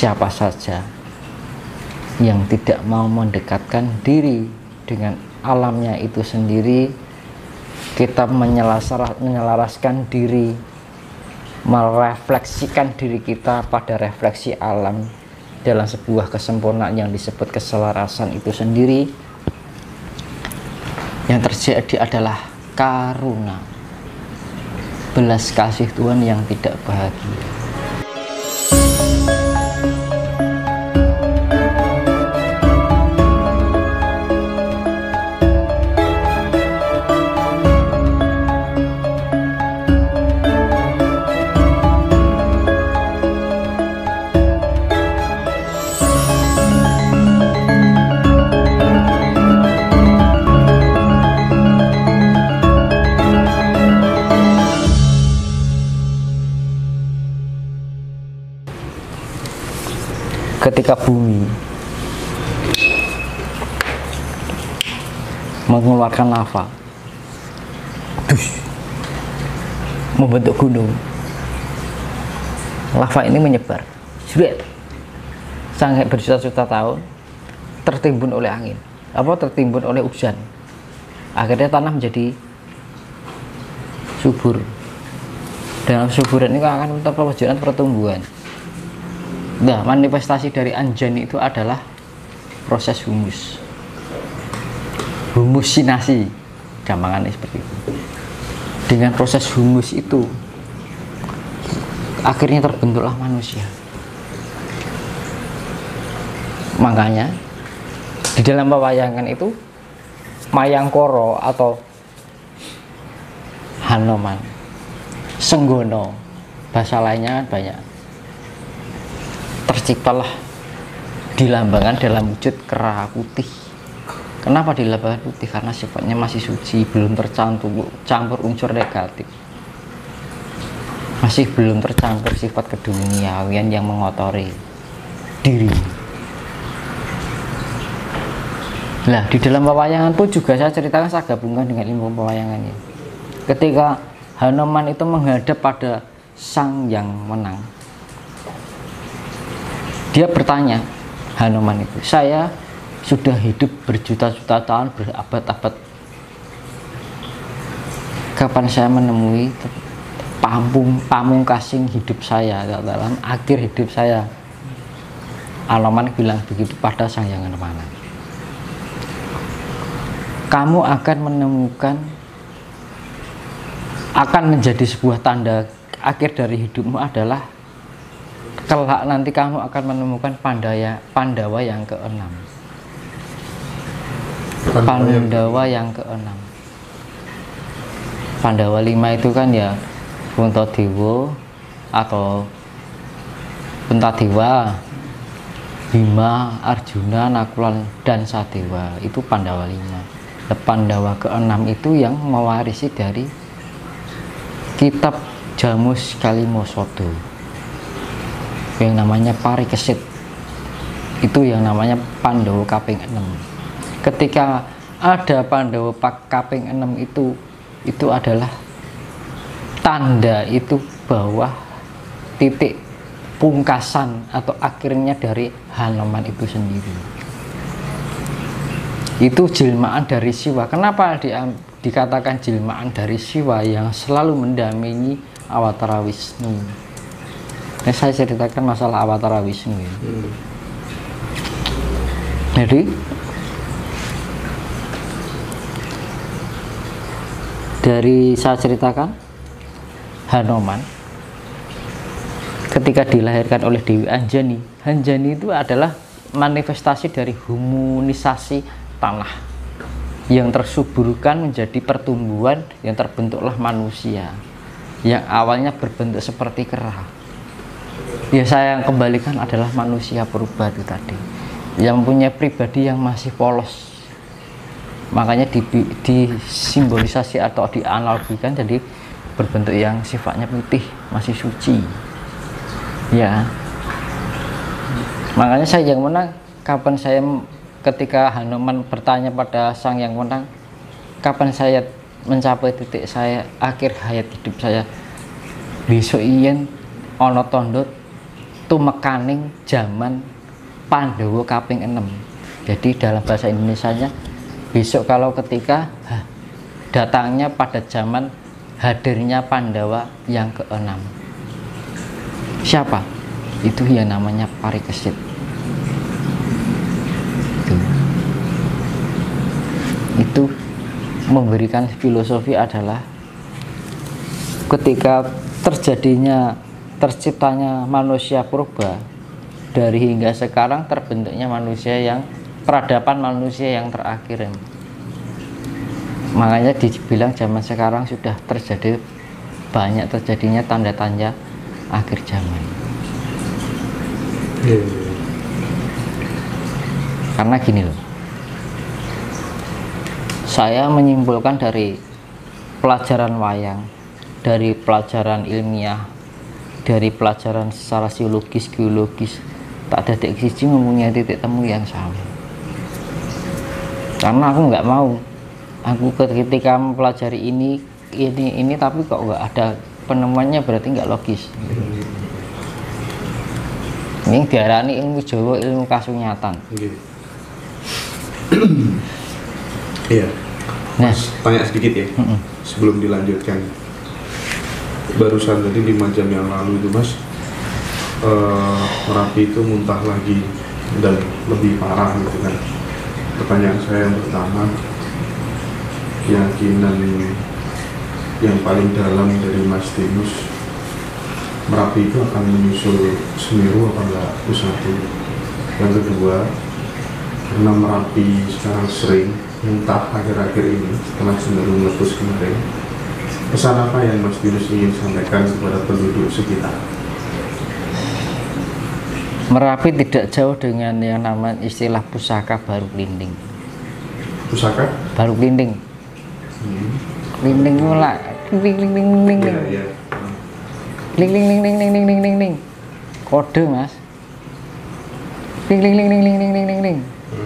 siapa saja yang tidak mau mendekatkan diri dengan alamnya itu sendiri, kita menyelaraskan diri, merefleksikan diri kita pada refleksi alam dalam sebuah kesempurnaan yang disebut keselarasan itu sendiri, yang terjadi adalah karuna, belas kasih Tuhan yang tidak bahagia. Ketika bumi mengeluarkan lava, membentuk gunung, lava ini menyebar, sampai berjuta-juta tahun, tertimbun oleh angin, tertimbun oleh hujan, akhirnya tanah menjadi subur. Dalam suburan ini akan terwujudkan pertumbuhan. Nah, manifestasi dari Anjani itu adalah proses humusinasi, gampangannya seperti itu. Dengan proses humus itu akhirnya terbentuklah manusia. Makanya di dalam pewayangan itu Mayangkara atau Hanoman, Senggono, bahasa lainnya banyak, terciptalah dilambangkan dalam wujud kera putih. Kenapa dilambangkan putih? Karena sifatnya masih suci, belum tercampur unsur negatif, masih belum tercampur sifat keduniawian yang mengotori diri. Nah, di dalam pewayangan pun juga saya ceritakan, saya gabungkan dengan ilmu pewayangannya. Ketika Hanoman itu menghadap pada sang yang menang, dia bertanya, Hanoman itu, saya sudah hidup berjuta-juta tahun, berabad-abad, kapan saya menemui pamungkasing hidup saya, dalam akhir hidup saya? Hanoman bilang begitu pada sang yang mana, kamu akan menemukan, akan menjadi sebuah tanda akhir dari hidupmu adalah kelak nanti kamu akan menemukan Pandawa yang keenam. Pandawa yang keenam. Pandawa 5 itu kan ya Puntadewa atau Puntadewa, Bima, Arjuna, Nakulan, dan Sadewa. Itu Pandawa 5. Pandawa keenam itu yang mewarisi dari kitab Jamus Kalimosodo, yang namanya Parikesit, itu yang namanya Pandawa kaping 6. Ketika ada Pandawa kaping 6 itu adalah tanda itu bahwa titik pungkasan atau akhirnya dari Hanoman itu sendiri. Itu jelmaan dari Siwa. Kenapa dikatakan jelmaan dari Siwa yang selalu mendampingi Awatara Wisnu? Ini saya ceritakan masalah Awatara Wisnu ya. Jadi dari saya ceritakan, Hanoman ketika dilahirkan oleh Dewi Anjani, Anjani itu adalah manifestasi dari humunisasi tanah yang tersuburkan menjadi pertumbuhan, yang terbentuklah manusia yang awalnya berbentuk seperti kera. Ya, saya yang kembalikan adalah manusia purba itu tadi, yang punya pribadi yang masih polos. Makanya disimbolisasi atau dianalogikan jadi berbentuk yang sifatnya putih, masih suci. Ya, makanya saya yang menang. Kapan saya, ketika Hanoman bertanya pada sang yang menang, kapan saya mencapai titik saya akhir hayat hidup saya? Besok iyen ana tandha tumekaning zaman Pandhawa kaping 6. Jadi dalam bahasa Indonesianya besok kalau ketika datangnya pada zaman hadirnya Pandawa yang ke-6. Siapa? Itu yang namanya Parikesit. Itu memberikan filosofi adalah ketika terciptanya manusia purba, dari hingga sekarang terbentuknya manusia yang peradaban manusia yang terakhir. Makanya dibilang zaman sekarang sudah banyak terjadinya tanda-tanda akhir zaman. Karena gini loh, saya menyimpulkan dari pelajaran wayang, dari pelajaran ilmiah, dari pelajaran secara psikologis, geologis, tak ada titik siji mempunyai titik temu yang sama. Karena aku nggak mau, aku ketika mempelajari ini tapi kok nggak ada penemuannya, berarti nggak logis. Ini diarani ilmu Jawa, ilmu kasunyatan. Iya. Mas, tanya sedikit ya, sebelum dilanjutkan. Barusan tadi 5 jam yang lalu itu Mas, Merapi itu muntah lagi dan lebih parah gitu kan. Pertanyaan saya yang pertama, keyakinan yang paling dalam dari Mas Tinus, Merapi itu akan menyusul Semeru apa enggak? Itu satu. Yang kedua, karena Merapi sekarang sering muntah akhir-akhir ini setelah Semeru meletus kemarin, pesan apa yang Mas Tinus ingin sampaikan kepada penduduk sekitar? Merapi tidak jauh dengan yang namanya istilah pusaka baru kelinding. Pusaka? Baru kelinding. Kelinding mulai. Iya. Ling. Kode Mas. Ling.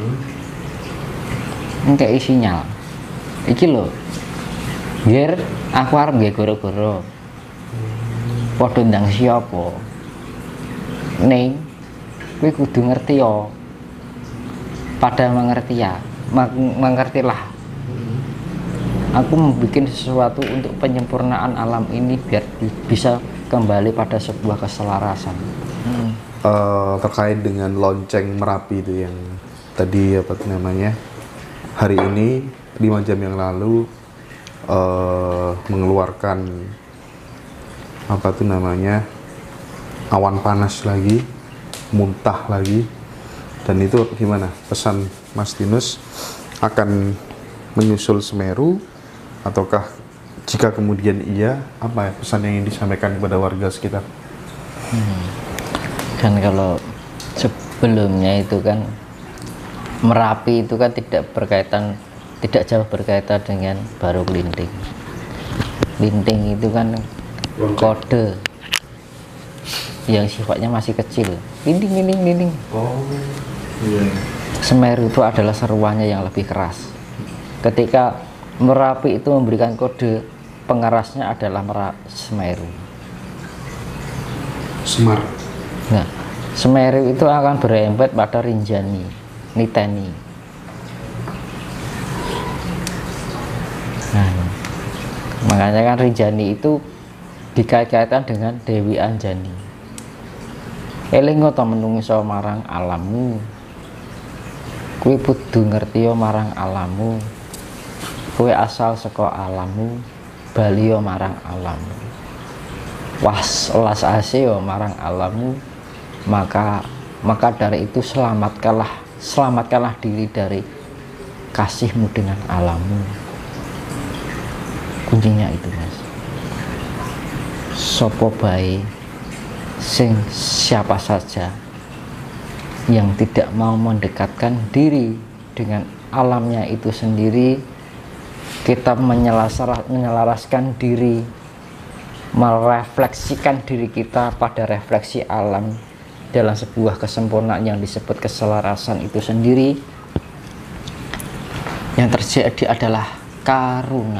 Kayak sinyal. Iki lho. Biar aku arep nggih goro-goro. Padha ndang siapa? Ning kowe kudu ngerti yo. Pada mengerti ya. Mengertilah. Aku membuat sesuatu untuk penyempurnaan alam ini biar bisa kembali pada sebuah keselarasan. Terkait dengan lonceng Merapi itu yang tadi apa namanya, hari ini 5 jam yang lalu mengeluarkan apa tuh namanya, awan panas lagi, muntah lagi, dan itu gimana pesan Mas Tinus, akan menyusul Semeru ataukah jika kemudian iya, apa ya pesan yang ingin disampaikan kepada warga sekitar? Kan kalau sebelumnya itu kan Merapi itu kan tidak jauh berkaitan dengan baru kelinding. Kelinding itu kan kode yang sifatnya masih kecil. Kelinding. Oh, iya. Semeru itu adalah seruannya yang lebih keras. Ketika Merapi itu memberikan kode, pengerasnya adalah Semeru. Semar. Nah, Semeru itu akan berembet pada Rinjani, Niteni. Nah, makanya kan Rinjani itu dikait-kaitkan dengan Dewi Anjani. Elingo to menungso marang alammu, kuwi kudu ngerti marang alammu, kuwi asal saka alammu, bali marang alammu, las asih marang alammu, maka dari itu selamatkanlah diri dari kasihmu dengan alammu. Kuncinya itu Mas. Sopo bae sing siapa saja yang tidak mau mendekatkan diri dengan alamnya itu sendiri, kita menyelaraskan diri, merefleksikan diri kita pada refleksi alam dalam sebuah kesempurnaan yang disebut keselarasan itu sendiri, yang terjadi adalah karuna,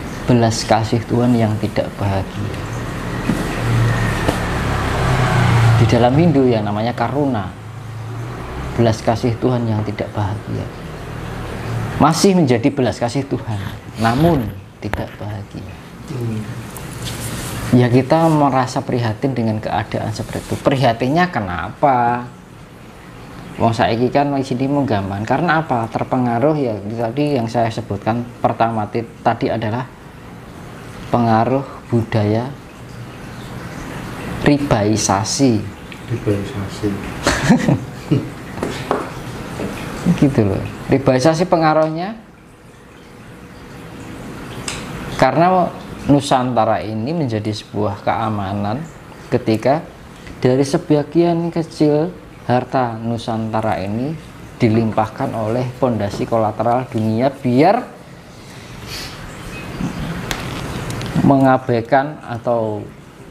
belas kasih Tuhan yang tidak bahagia. dalam Hindu yang namanya karuna, belas kasih Tuhan yang tidak bahagia, masih menjadi belas kasih Tuhan namun tidak bahagia. Ya kita merasa prihatin dengan keadaan seperti itu. Prihatinnya kenapa? Wong saiki kan di sini menggambar karena apa? Terpengaruh ya tadi yang saya sebutkan pertama tadi adalah pengaruh budaya ribaisasi. Gitu loh. Ribaisasi pengaruhnya karena Nusantara ini menjadi sebuah keamanan ketika dari sebagian kecil harta Nusantara ini dilimpahkan oleh fondasi kolateral dunia biar mengabaikan atau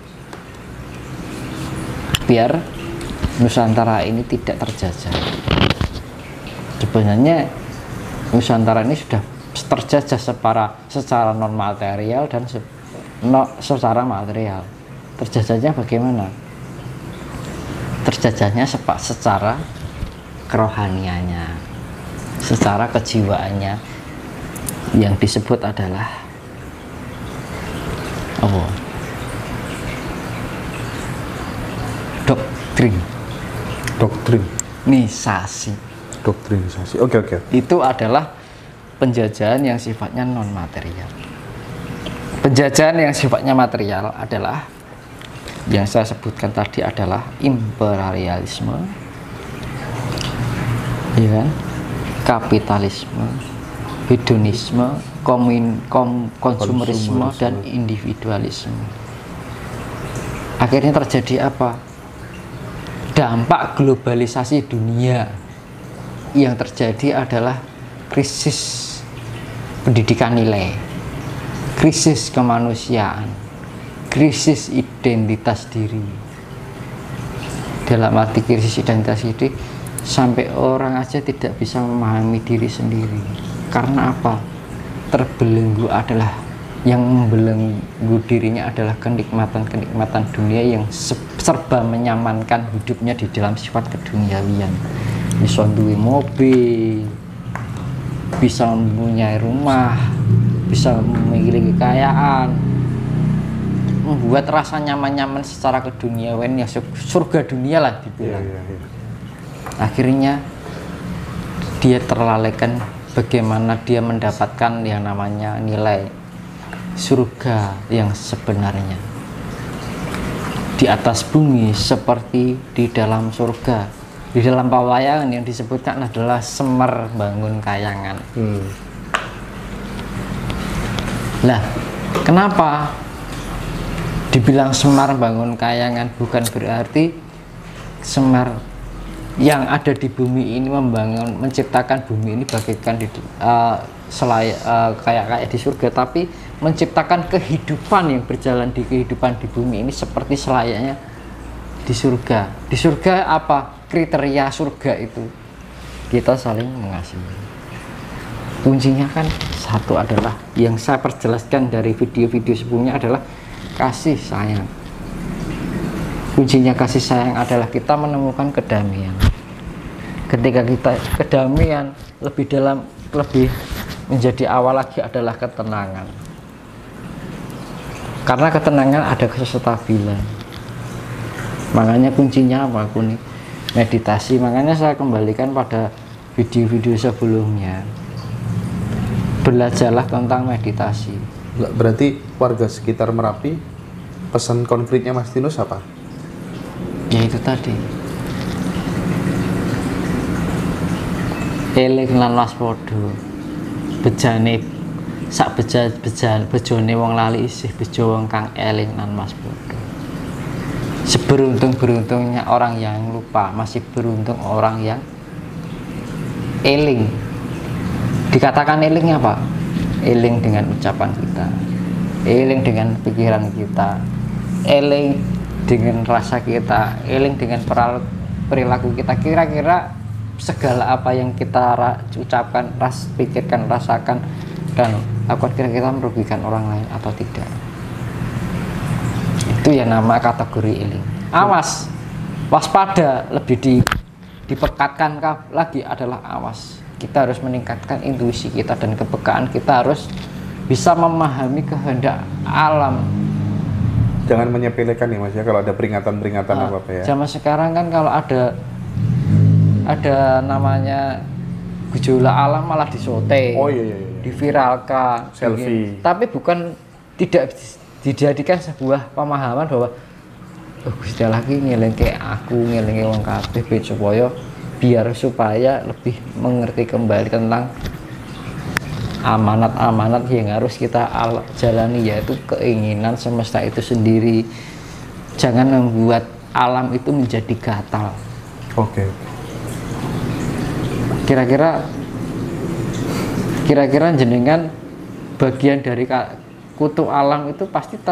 biar Nusantara ini tidak terjajah. Sebenarnya Nusantara ini sudah terjajah secara non material dan secara material. Terjajahnya bagaimana? Terjajahnya secara kerohaniannya, secara kejiwaannya, yang disebut adalah apa? Doktrinisasi. Oke. Itu adalah penjajahan yang sifatnya non material. Penjajahan yang sifatnya material adalah yang saya sebutkan tadi adalah imperialisme, ya, kapitalisme, hedonisme, konsumerisme dan individualisme. Akhirnya terjadi apa? Dampak globalisasi dunia yang terjadi adalah krisis pendidikan nilai, krisis kemanusiaan, krisis identitas diri. Dalam arti krisis identitas diri, sampai orang aja tidak bisa memahami diri sendiri. Karena apa? Terbelenggu adalah yang membelenggu dirinya adalah kenikmatan dunia yang serba menyamankan hidupnya di dalam sifat keduniawian. Bisa duwe mobil, bisa mempunyai rumah, bisa memiliki kekayaan, membuat rasa nyaman-nyaman secara keduniawian, ya surga dunia lah dibilang. Akhirnya dia terlalaikan bagaimana dia mendapatkan yang namanya nilai surga yang sebenarnya di atas bumi seperti di dalam surga. Di dalam pawayangan yang disebutkan adalah Semar bangun kayangan. Lah, kenapa dibilang Semar bangun kayangan? Bukan berarti Semar yang ada di bumi ini menciptakan bumi ini bagaikan kayak di surga, tapi menciptakan kehidupan yang berjalan di kehidupan di bumi ini seperti selayaknya di surga. Di surga apa? Kriteria surga itu kita saling mengasihi. Kuncinya kan satu adalah yang saya perjelaskan dari video-video sebelumnya adalah kasih sayang. Kuncinya kasih sayang adalah kita menemukan kedamaian. Ketika kita kedamaian lebih dalam, lebih menjadi awal lagi adalah ketenangan. Karena ketenangan ada kestabilan. Makanya kuncinya apa? Meditasi. Makanya saya kembalikan pada video-video sebelumnya. Belajarlah tentang meditasi. Berarti warga sekitar Merapi, pesan konkretnya Mas Tinus apa? Ya itu tadi. Eling lan waspada. Bejane sak bejone wong lali isih bejo wong kang eling lan waspada. Seberuntung-beruntungnya orang yang lupa, masih beruntung orang yang eling. Dikatakan elingnya apa? Eling dengan ucapan kita, eling dengan pikiran kita, eling dengan rasa kita, eling dengan perilaku kita. Kira-kira segala apa yang kita ucapkan, pikirkan, rasakan, dan lakukan kira-kira merugikan orang lain atau tidak. Itu ya nama kategori eling. Awas, waspada, lebih dipekatkan lagi adalah awas. Kita harus meningkatkan intuisi kita dan kepekaan kita, harus bisa memahami kehendak alam. Jangan menyepelekan ya Mas ya, kalau ada peringatan-peringatan apa ya. Zaman sekarang kan kalau ada namanya gejolak alam malah disote, Oh iya. diviralkan, selfie. Tapi bukan, tidak dijadikan sebuah pemahaman bahwa Gusti Allah ki ngelingke aku, ngelingke wong kabeh supaya lebih mengerti kembali tentang amanat-amanat yang harus kita jalani, yaitu keinginan semesta itu sendiri. Jangan membuat alam itu menjadi gatal. Oke. Kira-kira jenengan bagian dari kutu alam itu pasti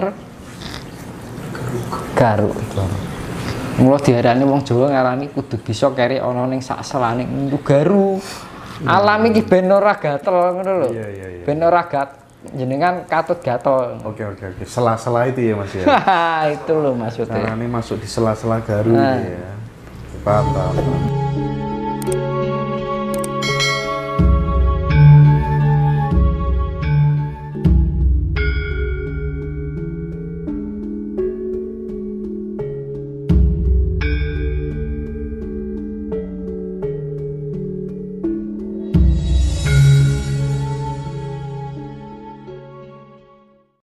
garuk. Mula diarani wong Jawa ngarani kudu bisa keri ana ning sak selaning garu. Alam iki ben ora gatel ngono lho. Iya. Ben ora jenengan katut gatel. Oke. Sela-sela itu ya Mas ya. Itu loh maksudnya. Caranya masuk di sela-sela garu ya. Paham.